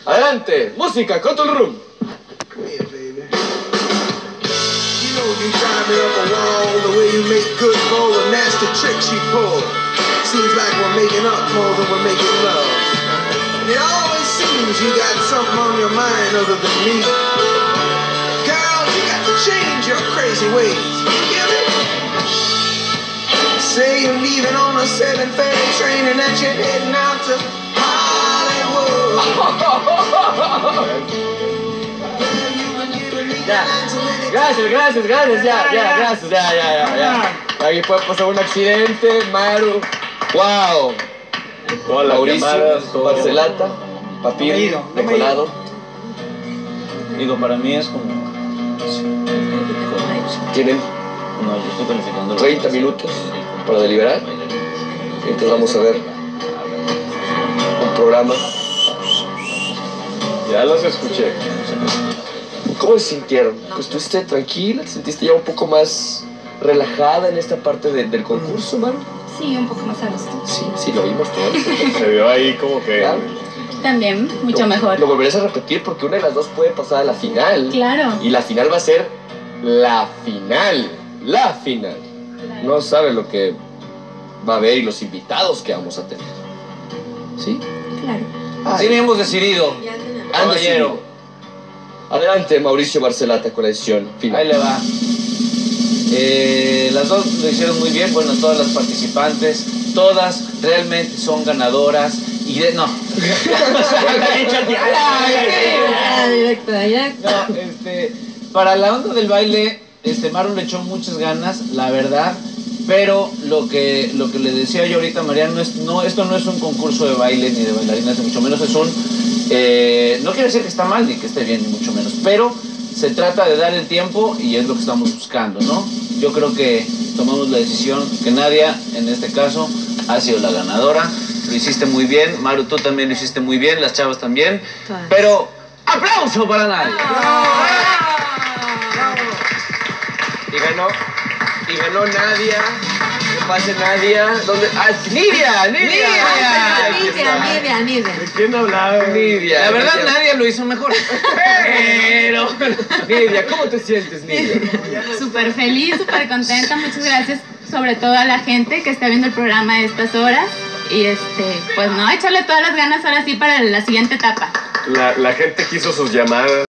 Adelante, música, control room. Come here, baby. You know you drive me up a wall, the way you make good for all the nasty tricks you pull. Seems like we're making up more than we're making love. And it always seems you got something on your mind other than me. Girl, you got to change your crazy ways. You get me? Say you're leaving on a 7:30 train and that you're heading out to Hollywood. Ya. Gracias, ya. Aquí puede pasar un accidente, Maru. Wow. Mauricio, Barcelata, Papiro, Decolado. Digo, para mí es como... Tienen No, yo estoy calificando 30 minutos para deliberar. Entonces vamos a ver un programa. Ya los escuché. ¿Cómo se sintieron? Pues estuviste tranquila, te sentiste ya un poco más relajada en esta parte del concurso, Maru. Sí, un poco más a gusto. Sí, lo vimos todo. Se vio ahí como que... Claro. También, mucho mejor. Lo volverás a repetir porque una de las dos puede pasar a la final. Claro. Y la final va a ser la final. La final. No sabe lo que va a haber y los invitados que vamos a tener. ¿Sí? Claro. Así hemos decidido, Han caballero. decidido. Adelante, Mauricio Barcelata, con la edición final. Ahí le va. Las dos lo hicieron muy bien. Bueno, todas las participantes, todas realmente son ganadoras. Y no. Directo. No, para la onda del baile, Maru le echó muchas ganas, la verdad. Pero lo que le decía yo ahorita a Mariana, esto no es un concurso de baile ni de bailarinas, ni mucho menos es un... no quiere decir que está mal ni que esté bien, ni mucho menos, pero se trata de dar el tiempo y es lo que estamos buscando, ¿no? Yo creo que tomamos la decisión que Nadia, en este caso, ha sido la ganadora. Lo hiciste muy bien, Maru, tú también lo hiciste muy bien, las chavas también, pero ¡aplauso para Nadia! Y ganó Nadia. ¿Qué pasa, Nadia? ¿Dónde? ¡Ah, Nidia! ¿De quién hablaba? Nidia. La verdad, Nadia lo hizo mejor. Pero... Nidia, ¿cómo te sientes, Nidia? Súper feliz, súper contenta. Muchas gracias, sobre todo a la gente que está viendo el programa a estas horas. Y pues no, échale todas las ganas ahora sí para la siguiente etapa. La gente quiso sus llamadas.